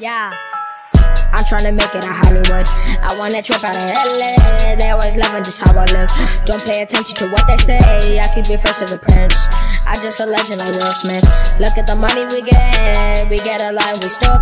Yeah. I'm tryna make it out Hollywood. I wanna trip out of LA. They always loving just how I look. Don't pay attention to what they say. I keep it fresh as a prince. I just a legend like Will Smith. Look at the money we get. We get a lot, we still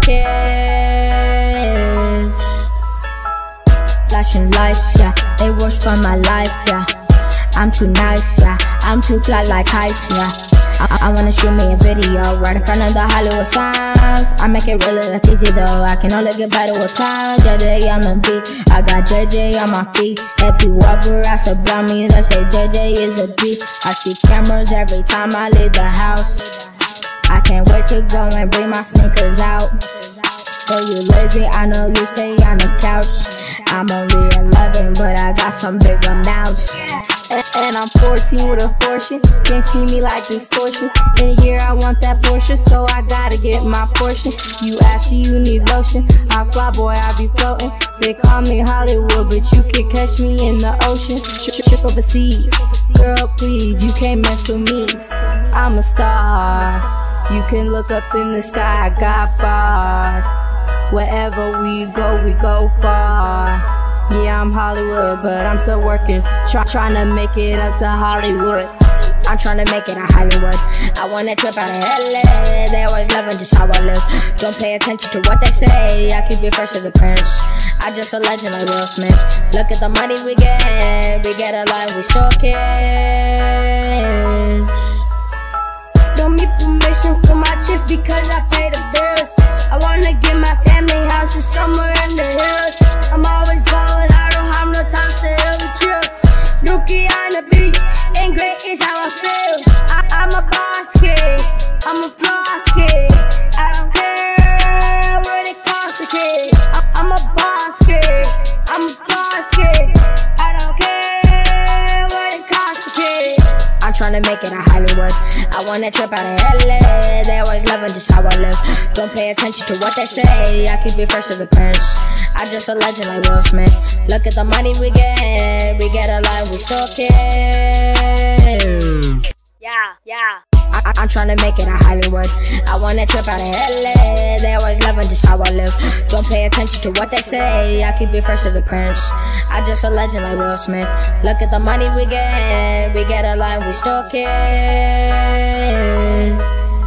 kids. Flashing lights, yeah. They works for my life, yeah. I'm too nice, yeah. I'm too fly like ice, yeah. I wanna shoot me a video right in front of the Hollywood signs. I make it really look easy though. I can only get better with time. JJ on the beat, I got JJ on my feet. If you ever ask about me, they say JJ is a beast. I see cameras every time I leave the house. I can't wait to go and bring my sneakers out. For you lazy, I know you stay on the couch. I'm only 11, but I got some big amounts. And I'm 14 with a fortune. Can't see me like distortion. In a year I want that Porsche, so I gotta get my portion. You ashy, you need lotion. I fly boy, I be floating. They call me Hollywood, but you can catch me in the ocean. Trip overseas, girl please, you can't mess with me. I'm a star. You can look up in the sky, I got bars. Wherever we go far. Yeah, I'm Hollywood, but I'm still working. Trying to make it up to Hollywood. I'm trying to make it out Hollywood. I wanna trip out of LA. They always loving just how I live. Don't pay attention to what they say. I keep it fresh as a prince. I just a legend like Will Smith. Look at the money we get. We get a lot, we still kids. Don't need permission for my trips because I pay the bills. I wanna get my family houses somewhere in the hills. I'm always ballin', I don't have no time to ever chill. Dookie on the beat, and great is how I feel. I'm a boss kid, I'm a floss kid. I don't care what it costs a kid. I'm a boss kid, I'm a floss kid. I don't care what it costs a kid. I'm tryna make it out Hollywood. I wanna trip out of LA. They always loving just how I live. Don't pay attention to what they say. I keep it fresh as a prince. I just a legend like Will Smith. Look at the money we get. We get a lot, we still kids. Yeah. I'm tryna make it out Hollywood. I wanna trip out of LA. They always loving just how I live. Don't pay attention to what they say. I keep it fresh as a prince. I just a legend like Will Smith. Look at the money we get. We get a lot, we still kids.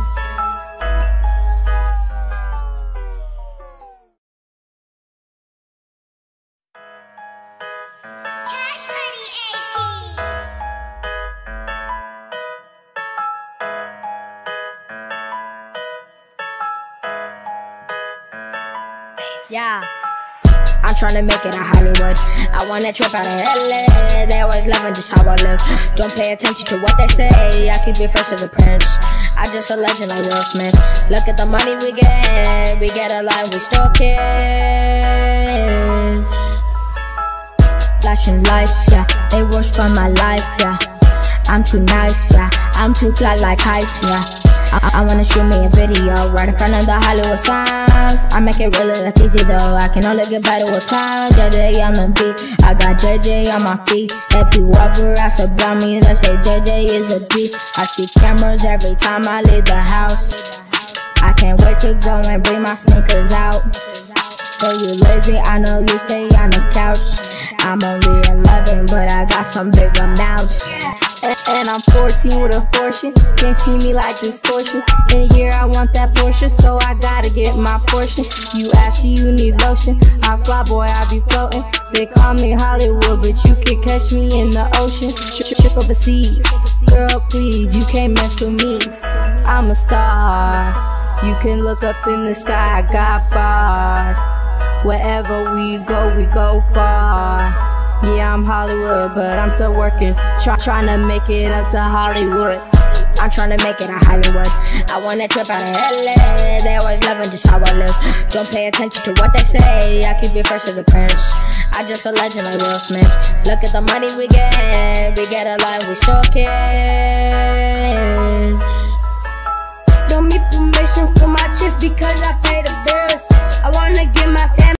Yeah. I'm tryna make it out Hollywood. I wanna trip out of LA. They always loving just how I live. Don't pay attention to what they say. I keep it fresh as a prince. I just a legend like Will Smith. Look at the money we get. We get a lot, we still kids. Flashing lights, yeah. They works for my life, yeah. I'm too nice, yeah. I'm too fly like ice, yeah. I wanna shoot me a video right in front of the Hollywood signs. I make it really look easy though. I can only get better with time. JJ on the beat, I got JJ on my feet. If you ever ask about me, they say JJ is a beast. I see cameras every time I leave the house. I can't wait to go and bring my sneakers out. For you lazy, I know you stay on the couch. I'm only 11, but I got some big amounts. And I'm 14 with a fortune. Can't see me like distortion. In a year I want that Porsche, so I gotta get my portion. You ashy, you need lotion. I fly boy, I be floating. They call me Hollywood, but you can catch me in the ocean. Trip overseas, girl please, you can't mess with me. I'm a star. You can look up in the sky, I got bars. Wherever we go far. Yeah, I'm Hollywood, but I'm still working. Trying to make it up to Hollywood. I'm tryna make it out Hollywood. I wanna trip out of LA. They always loving just how I live. Don't pay attention to what they say. I keep it fresh as a prince. I just a legend like Will Smith. Look at the money we get. We get a lot, we still kids. Don't need permission for my trips because I pay the bills. I wanna get my family